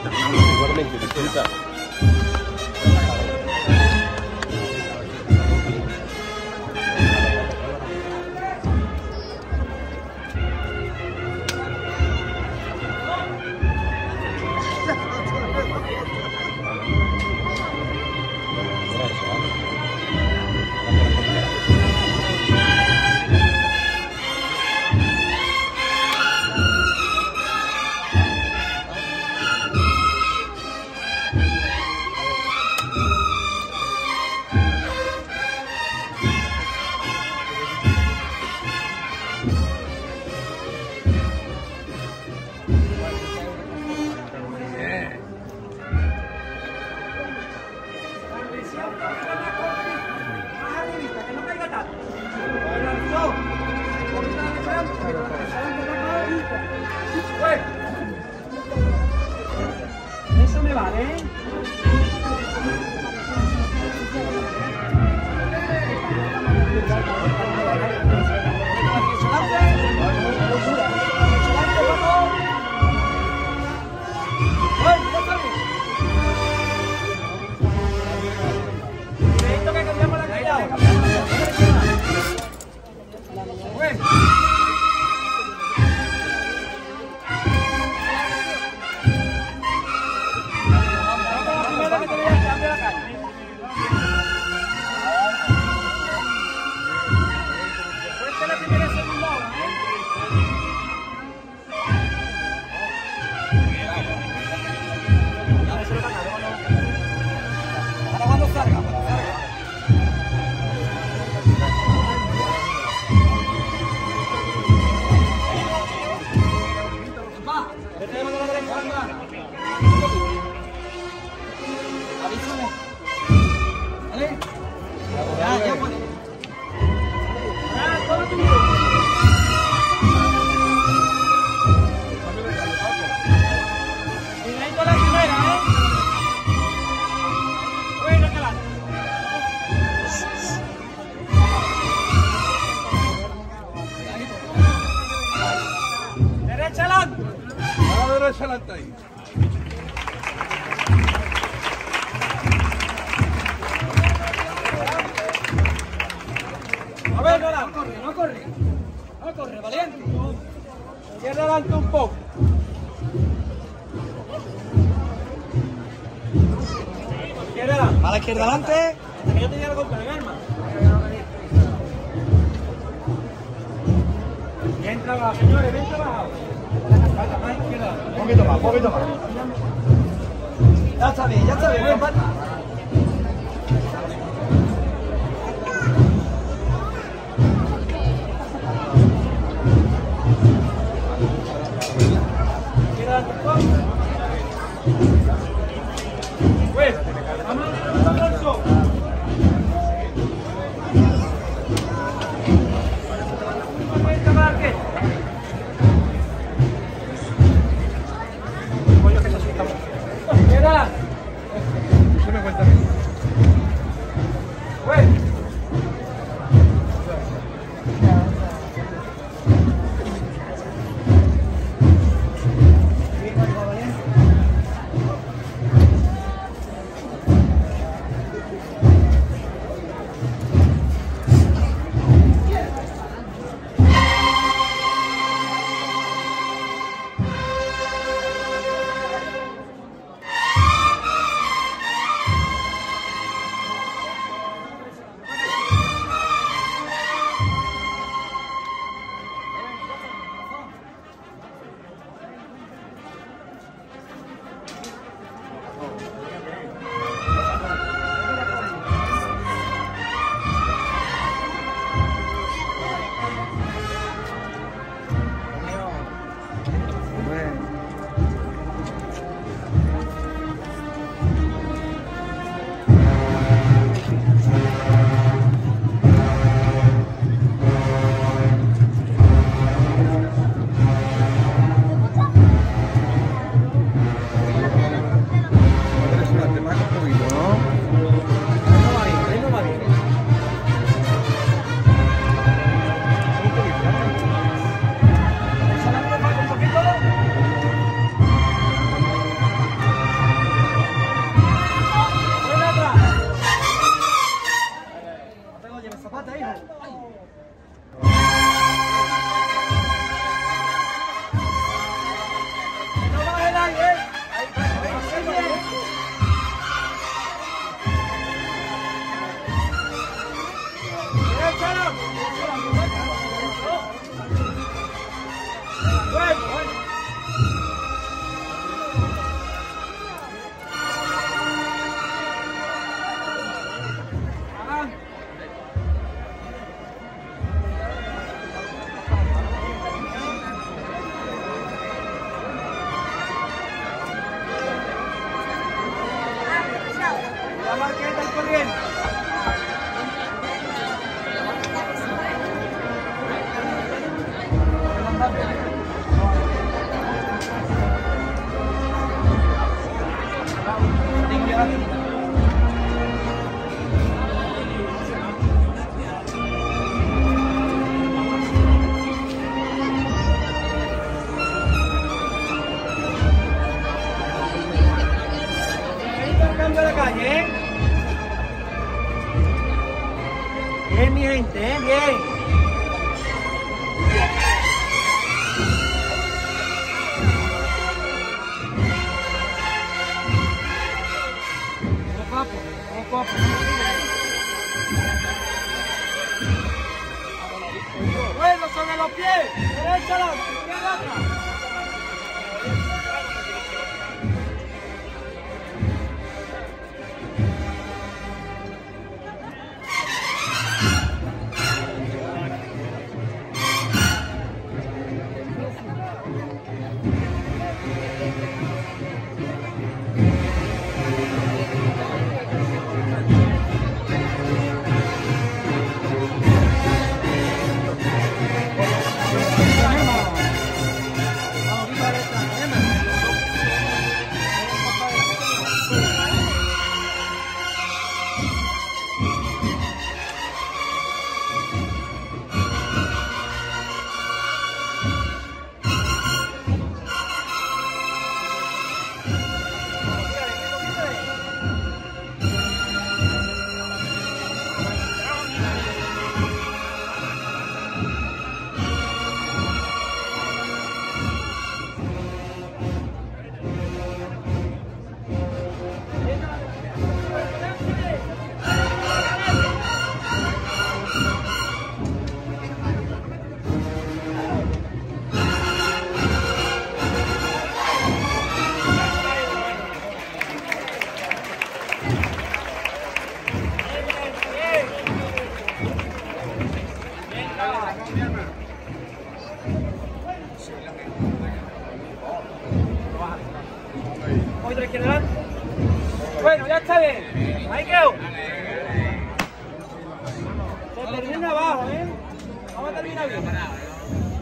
Igualmente, disfruta. Eso me vale, ¿eh? Derecha adelante ahí. A ver, no corre, no corre. No corre, valiente. Izquierda adelante un poco. Izquierda adelante. A la izquierda adelante. Hasta que yo te diga algo con el arma. Bien trabajado, señores, bien trabajado. Un poquito más, un poquito más. Ya está bien, compadre. Cambio la calle, ¿eh? Bien, mi gente, ¿eh? Bien. Poco a poco. Bueno, sobre los pies. Derecha adelante, izquierda atrás. Otra izquierda adelante. Bueno, ya está bien. Michael. Se termina abajo, ¿eh? Vamos a terminar bien.